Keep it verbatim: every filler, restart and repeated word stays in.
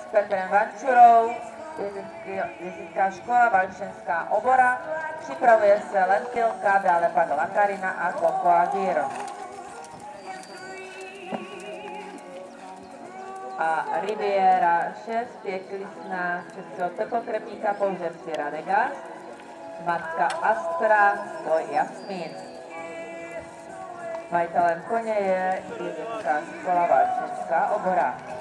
Petrem Vančurou, jezická škola Valčenská Obora, připravuje se Lentilka, dále pak Lakarina a Cocoa Giro. A Riviera šest, pěklisná českého teplotrebníka Použevství Radegast, matka Astra, tvoj Jasmín. Majitelem koně je jezická škola Valčenská Obora.